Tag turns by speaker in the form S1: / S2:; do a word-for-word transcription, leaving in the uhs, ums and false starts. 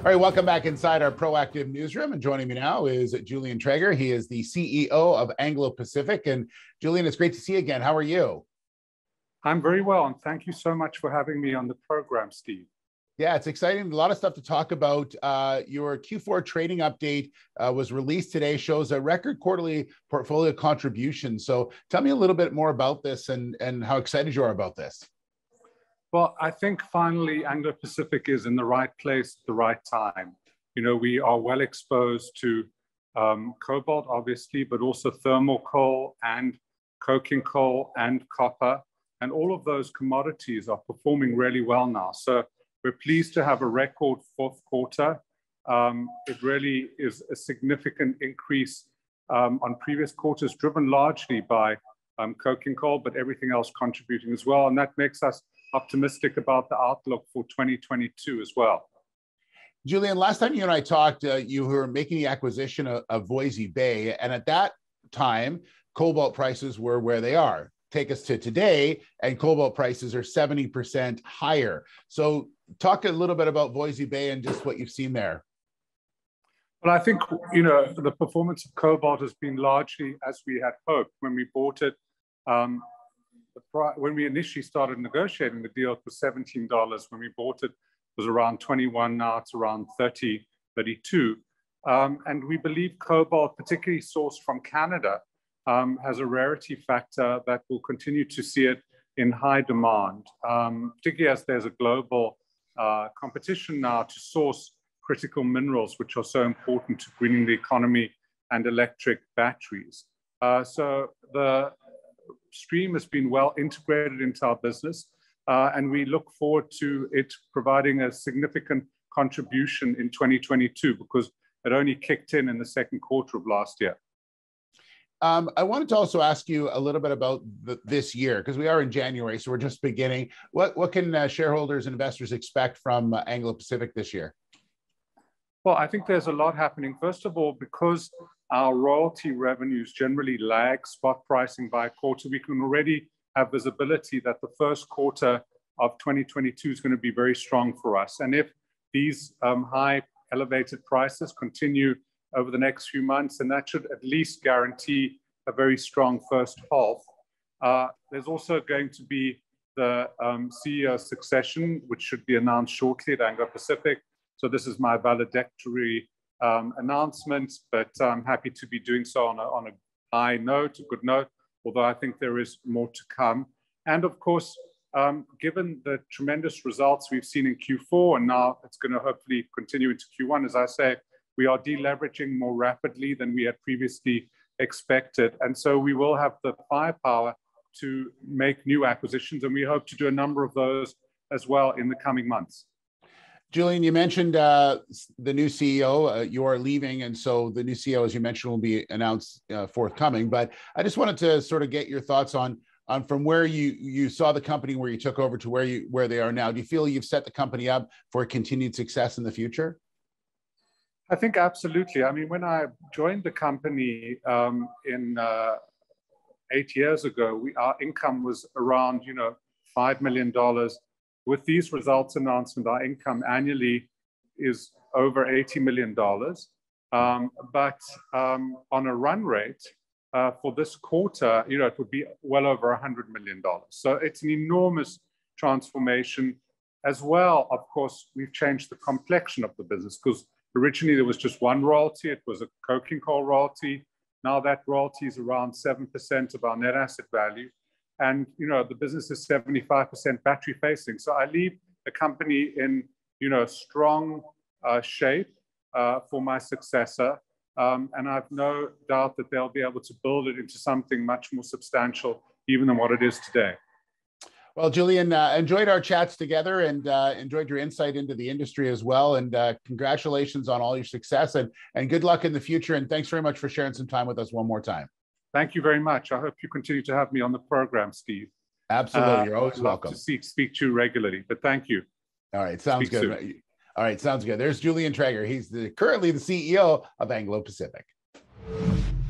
S1: All right, welcome back inside our proactive newsroom. And joining me now is Julian Treger. He is the C E O of Anglo Pacific. And Julian, it's great to see you again. How are you?
S2: I'm very well, and thank you so much for having me on the program, Steve.
S1: Yeah, it's exciting. A lot of stuff to talk about. Uh, your Q four trading update uh, was released today, shows a record quarterly portfolio contribution. So tell me a little bit more about this and, and how excited you are about this.
S2: Well, I think finally Anglo Pacific is in the right place at the right time. You know, we are well exposed to um, cobalt, obviously, but also thermal coal and coking coal and copper. And all of those commodities are performing really well now. So we're pleased to have a record fourth quarter. Um, it really is a significant increase um, on previous quarters, driven largely by um, coking coal, but everything else contributing as well. And that makes us optimistic about the outlook for twenty twenty-two as well.
S1: Julian, last time you and I talked, uh, you were making the acquisition of, of Voisey's Bay. And at that time, cobalt prices were where they are. Take us to today, and cobalt prices are seventy percent higher. So talk a little bit about Voisey's Bay and just what you've seen there.
S2: Well, I think, you know, the performance of cobalt has been largely as we had hoped when we bought it. Um, the when we initially started negotiating the deal, it was seventeen dollars. When we bought it, it was around twenty-one. Now it's around thirty, thirty-two. Um, and we believe cobalt, particularly sourced from Canada, Um, has a rarity factor that will continue to see it in high demand, um, particularly as there's a global uh, competition now to source critical minerals, which are so important to greening the economy and electric batteries. Uh, so the stream has been well integrated into our business, uh, and we look forward to it providing a significant contribution in twenty twenty-two because it only kicked in in the second quarter of last year.
S1: Um, I wanted to also ask you a little bit about the, this year, because we are in January, so we're just beginning. What, what can uh, shareholders and investors expect from uh, Anglo Pacific this year?
S2: Well, I think there's a lot happening. First of all, because our royalty revenues generally lag spot pricing by a quarter, we can already have visibility that the first quarter of twenty twenty-two is going to be very strong for us. And if these um, high elevated prices continue over the next few months, and that should at least guarantee a very strong first half. Uh, there's also going to be the um, C E O succession, which should be announced shortly at Anglo Pacific. So this is my valedictory um, announcement, but I'm happy to be doing so on a, on a high note, a good note, although I think there is more to come. And of course, um, given the tremendous results we've seen in Q four, and now it's going to hopefully continue into Q one, as I say, we are deleveraging more rapidly than we had previously expected. And so we will have the firepower to make new acquisitions, and we hope to do a number of those as well in the coming months.
S1: Julian, you mentioned uh, the new C E O. Uh, you are leaving, and so the new C E O, as you mentioned, will be announced uh, forthcoming. But I just wanted to sort of get your thoughts on on from where you you saw the company, where you took over, to where you where they are now. Do you feel you've set the company up for continued success in the future?
S2: I think absolutely. I mean, when I joined the company um, in uh, eight years ago, we, our income was around, you know, five million dollars. With these results announcement, our income annually is over eighty million dollars. Um, but um, on a run rate uh, for this quarter, you know, it would be well over one hundred million dollars. So it's an enormous transformation. As well, of course, we've changed the complexion of the business, because originally there was just one royalty. It was a coking coal royalty. Now that royalty is around seven percent of our net asset value. And, you know, the business is seventy-five percent battery facing. So I leave the company in, you know, strong uh, shape uh, for my successor. Um, and I have no doubt that they'll be able to build it into something much more substantial, even than what it is today.
S1: Well, Julian, uh, enjoyed our chats together, and uh, enjoyed your insight into the industry as well. And uh, congratulations on all your success, and, and good luck in the future. And thanks very much for sharing some time with us one more time.
S2: Thank you very much. I hope you continue to have me on the program, Steve.
S1: Absolutely. Uh, You're always
S2: I'd
S1: welcome.
S2: Love to speak, speak to you regularly, but thank you.
S1: All right. Sounds
S2: speak
S1: good.
S2: Soon.
S1: All right. Sounds good. There's Julian Treger. He's the, currently the C E O of Anglo Pacific.